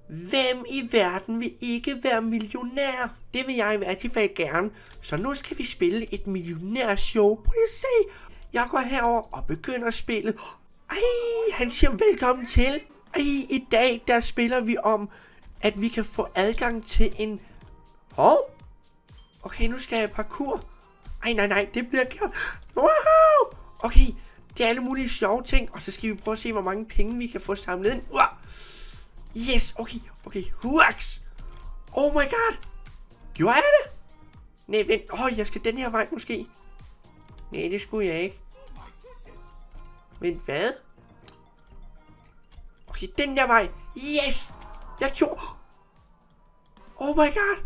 Hvem i verden vil ikke være millionær? Det vil jeg i hvert fald gerne. Så nu skal vi spille et millionærshow. Prøv at se. Jeg går herover og begynder at spille. Ej, han siger velkommen til. Ej, i dag der spiller vi om, at vi kan få adgang til en... Hov. Okay, nu skal jeg parkour. Ej, nej, det bliver gjort. Wow. Okay, det er alle mulige sjove ting. Og så skal vi prøve at se, hvor mange penge vi kan få samlet ind. Yes, okay. Huaks. Oh my god. Gjorde jeg det? Nej, vent. Jeg skal den her vej måske. Nej, det skulle jeg ikke. Men hvad? Okay, den der vej. Yes. Jeg gjorde... Oh my god.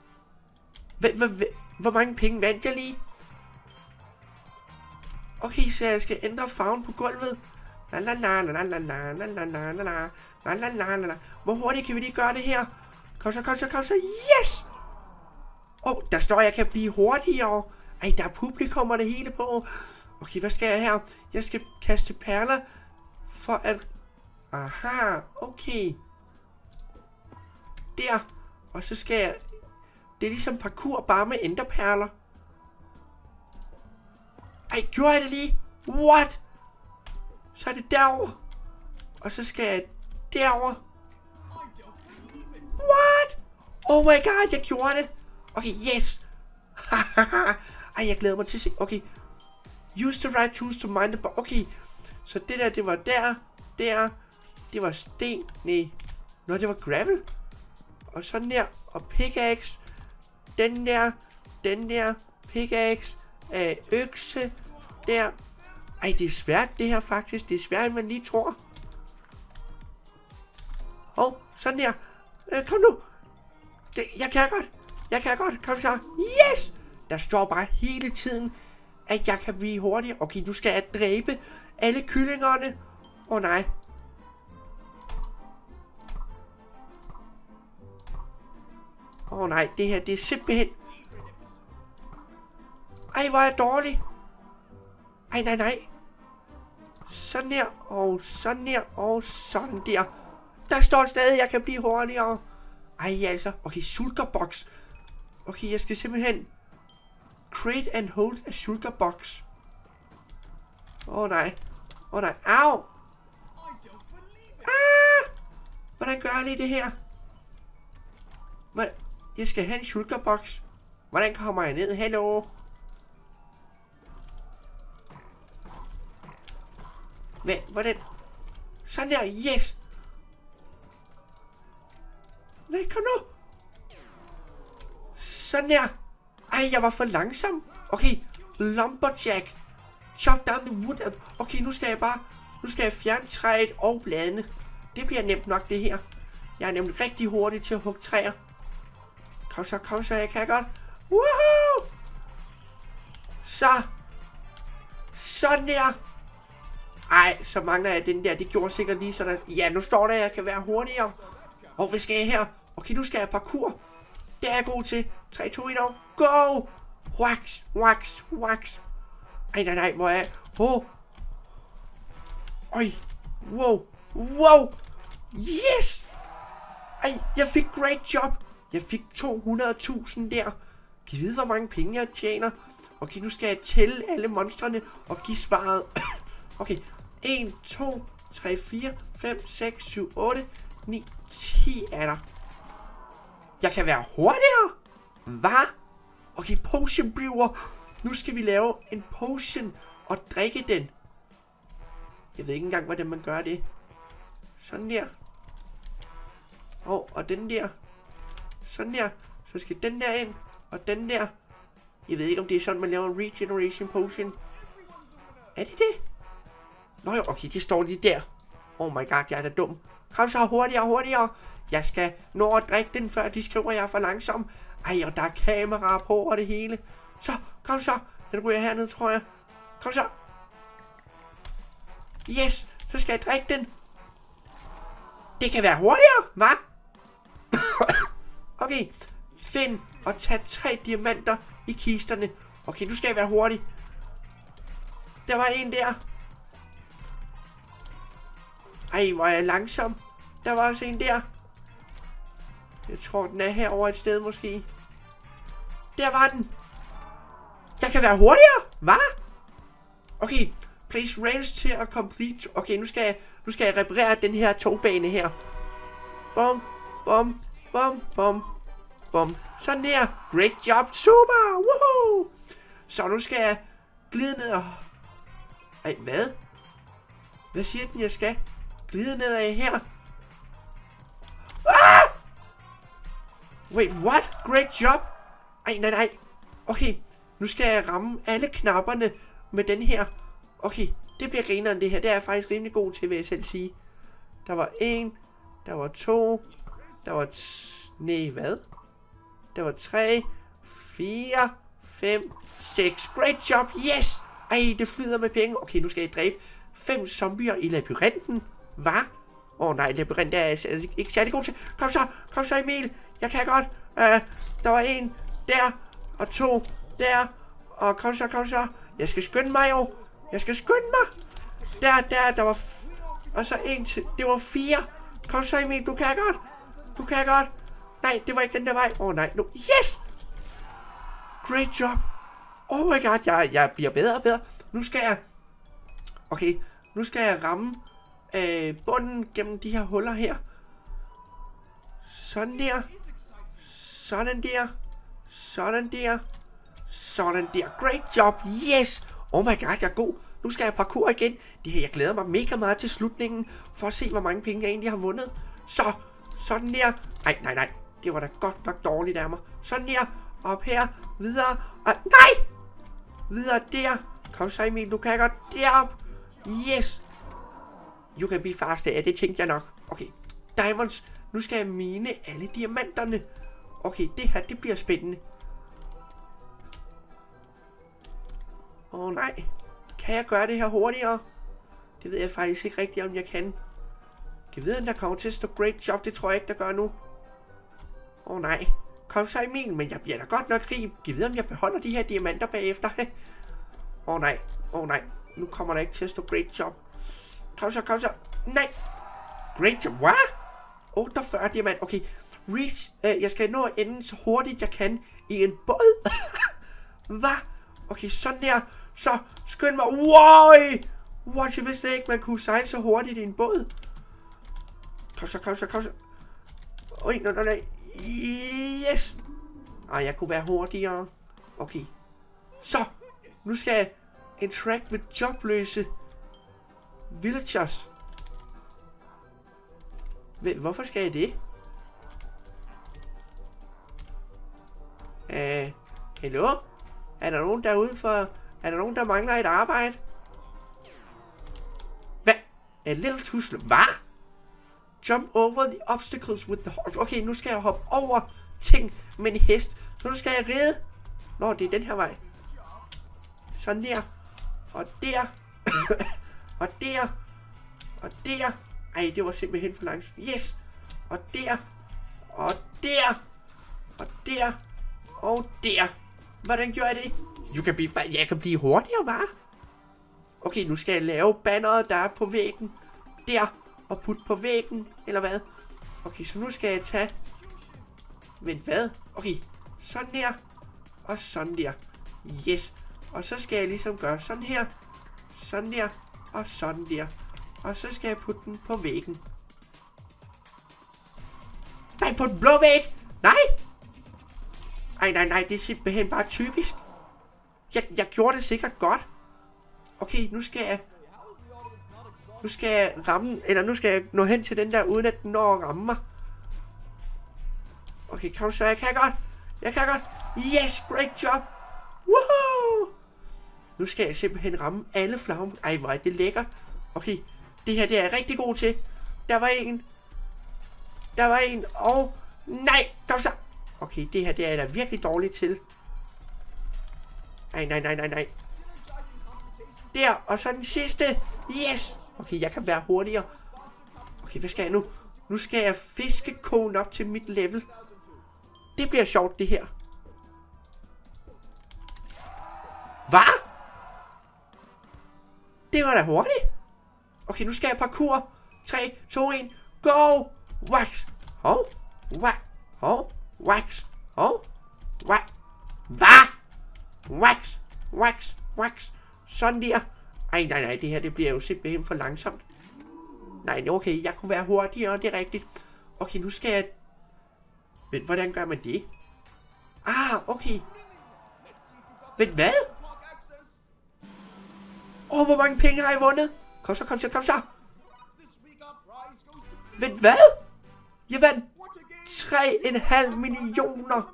Hvor mange penge vandt jeg lige? Okay, så jeg skal ændre farven på gulvet. Hvor hurtigt kan vi lige gøre det her? Kom så. Yes! Der står, jeg kan blive hurtigere. Ej, der er publikum og det hele på. Okay, hvad skal jeg her? Jeg skal kaste perler for at... Aha, okay. Der. Og så skal jeg... Det er ligesom parkour, bare med enderperler. Ej, gjorde jeg det lige? What? Så er det derover. Og så skal jeg derover. What? Oh my god, jeg gjorde det. Okay, yes. Ej, jeg glæder mig til at se. Okay. Use the right tools to mind the box. Okay. Så det der, det var der. Det var sten. Nej. Nå, det var gravel. Og sådan der. Og pickaxe. Den der. Pickaxe. Økse. Der. Ej, det er svært det her faktisk. Det er svært, end man lige tror. Sådan der. Kom nu. Jeg kan godt. Kom så. Yes! Der står bare hele tiden, at jeg kan blive hurtigere. Okay, nu skal jeg dræbe alle kyllingerne. Nej. Nej, det her, det er simpelthen... Ej, hvor er jeg dårlig. Ej, nej. Sådan der, og sådan der, og sådan der. Der står stadig, at jeg kan blive hurtigere. Ej, altså. Okay, shulkerbox. Okay, jeg skal simpelthen... Create and hold a shulkerbox. Nej. Au! Hvordan gør jeg lige det her? Jeg skal have en shulkerbox. Hvordan kommer jeg ned? Hallo? Hvordan? Sådan der, yes! Nej, kom nu! Sådan der! Ej, jeg var for langsom! Okay, lumberjack! Chop down the wood! Okay, nu skal jeg fjerne træet og bladene. Det bliver nemt nok, det her. Jeg er nemlig rigtig hurtig til at hugge træer. Kom så, jeg kan godt. Woohoo! Sådan der! Ej, så mangler jeg den der. Det gjorde sikkert lige sådan. Ja, nu står der, at jeg kan være hurtigere. Hvad skal jeg her? Okay, nu skal jeg parkour. Det er jeg god til. 3, 2, 1, go! Wax. Ej, nej, hvor er jeg? Øj, wow. Yes! Ej, jeg fik great job. Jeg fik 200.000 der. Kan I vide, hvor mange penge jeg tjener? Okay, nu skal jeg tælle alle monstrene og give svaret. Okay, 1, 2, 3, 4, 5, 6, 7, 8, 9, 10 er der. Jeg kan være hurtigere? Hvad? Okay, potion brewer. Nu skal vi lave en potion og drikke den. Jeg ved ikke engang, hvordan man gør det. Sådan der. Og den der. Sådan der. Så skal den der ind. Og den der. Jeg ved ikke, om det er sådan, man laver en regeneration potion. Er det det? Nå jo, okay, det står lige der. Oh my god, jeg er da dum. Kom så hurtigere. Jeg skal nå at drikke den, før de skriver, at jeg er for langsom. Ej, og der er kameraer på og det hele. Kom så. Den ryger herned, tror jeg. Kom så. Yes, så skal jeg drikke den. Det kan være hurtigere, hva'? Okay, find og tag 3 diamanter i kisterne. Okay, nu skal jeg være hurtig. Der var en der. Ej, hvor er jeg langsom. Der var også en der. Jeg tror, den er herovre et sted måske. Der var den. Jeg kan være hurtigere. Hvad? Okay. Place rails til at complete. Okay, nu skal jeg reparere den her togbane her. Bum, bum, bum, bum, bum. Sådan der. Great job. Super. Woohoo. Så nu skal jeg glide ned og... Ej, hvad? Hvad siger den, jeg skal? Glide ned af her. Ah! Wait, what? Great job. Ej, nej. Okay, nu skal jeg ramme alle knapperne med den her. Okay, det bliver grineren det her. Det er jeg faktisk rimelig god til, vil jeg selv sige. Der var 1, der var 2, der var... Nej, hvad? Der var 3, 4, 5, 6. Great job, yes! Ej, det flyder med penge. Okay, nu skal jeg dræbe 5 zombier i labyrinten. Hvad? Nej, labyrint er jeg ikke særlig god til. Kom så Emil. Jeg kan godt. Der var 1 der, og 2 der. Og kom så. Jeg skal skynde mig jo. Der var... Og så 1 til. Det var 4. Kom så Emil, du kan godt. Nej, det var ikke den der vej. Nej, nu. Yes! Great job. Oh my god, jeg bliver bedre og bedre. Nu skal jeg... Okay, nu skal jeg ramme bunden gennem de her huller her. Sådan der. Great job, yes! Oh my god, jeg er god. Nu skal jeg parkour igen. Det her, jeg glæder mig mega meget til slutningen, for at se, hvor mange penge jeg egentlig har vundet. Sådan der. Nej. Det var da godt nok dårligt af mig. Sådan der. Op her. Videre. Nej! Videre der. Kom så Emil, du kan godt. Derop. Yes! You can be faster. Ja, det tænkte jeg nok. Okay. Diamonds. Nu skal jeg mine alle diamanterne. Okay, det her, det bliver spændende. Nej. Kan jeg gøre det her hurtigere? Det ved jeg faktisk ikke rigtigt, om jeg kan. Kan jeg vide, om der kommer til at stå great job? Det tror jeg ikke, der gør nu. Nej. Kom så Emil, men jeg bliver da godt nok rig. Kan jeg vide, om jeg beholder de her diamanter bagefter? Nej. Nu kommer der ikke til at stå great job. Kom så. Nej. Great job. Hvad? 48 diamant. Okay. Reach. Jeg skal nå at ende så hurtigt jeg kan i en båd. Hvad? Okay, sådan der. Så skynd mig. Wow. Jeg vidste ikke, man kunne sejle så hurtigt i en båd. Kom så. Nej. Yes. Jeg kunne være hurtigere. Okay. Så. Nu skal jeg interact med jobløse villagers. Hvorfor skal jeg det? Hallo? Er der nogen derude for... Er der nogen, der mangler et arbejde? Hvad? A little too slow. Hvad? Jump over the obstacles with the horse. Okay, nu skal jeg hoppe over ting med en hest. Så nu skal jeg ride. Nå, det er den her vej. Sådan der. Og der. Og der. Og der. Ej, det var simpelthen for langt. Yes. Og der. Og der. Og der. Og der. Hvordan gjorde jeg det? Jeg kan blive hurtigere, hva'? Okay, nu skal jeg lave banneret, der er på væggen. Der. Og putte på væggen. Eller hvad? Okay, så nu skal jeg tage... Vent, hvad? Okay. Sådan der. Og sådan der. Yes. Og så skal jeg ligesom gøre sådan her. Sådan der. Og sådan der. Og så skal jeg putte den på væggen. Nej, på den blå væg! Nej! Nej, det er simpelthen bare typisk. Jeg gjorde det sikkert godt. Okay, nu skal jeg ramme, eller nu skal jeg nå hen til den der, uden at den når at ramme mig. Okay, kom så, jeg kan godt. Yes, great job. Woohoo! Nu skal jeg simpelthen ramme alle flaggen. Ej, hvor er det lækkert. Okay, det her, det er jeg rigtig god til. Der var en, og... Nej, kom så. Okay, det her, det er jeg da virkelig dårligt til. Nej. Der, og så den sidste. Yes! Okay, jeg kan være hurtigere. Okay, hvad skal jeg nu? Nu skal jeg fiske kogen op til mit level. Det bliver sjovt, det her. Hvad? Det var da hurtigt. Okay, nu skal jeg parkour. 3, 2, 1, go! Wax! Hov! wax. Hvad? Wax. Sådan der. Ej, nej, det her det bliver jo simpelthen for langsomt. Nej, okay, jeg kunne være hurtigere, det er rigtigt. Okay, nu skal jeg... Men hvordan gør man det? Okay. Men hvad? Hvor mange penge har I vundet? Kom så. Men hvad? Jeg vandt 3,5 millioner.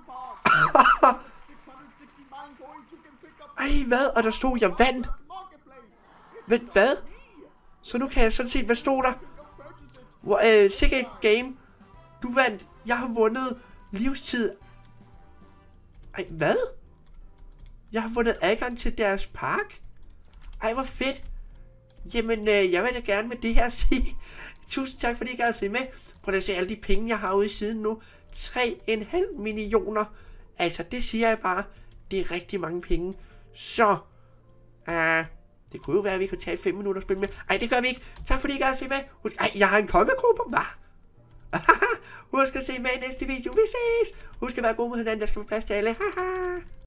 Ej, hvad? Og der stod, jeg vandt. Men hvad? Så nu kan jeg sådan set, hvad stod der? Sikkert game. Du vandt. Jeg har vundet livstid. Ej, hvad? Jeg har vundet adgang til deres park. Ej, hvor fedt. Jamen, jeg vil da gerne med det her sige. Tusind tak, fordi I gad at se med. Prøv at se alle de penge, jeg har ude i siden nu. 3,5 millioner. Altså, det siger jeg bare. Det er rigtig mange penge. Så, det kunne jo være, at vi kunne tage 5 minutter og spille med. Ej, det gør vi ikke. Tak fordi I gad at se med. Ej, jeg har en kongekrone på. Hvad? Husk at se med i næste video. Vi ses. Husk at være gode med hinanden. Der skal være plads til alle. Haha.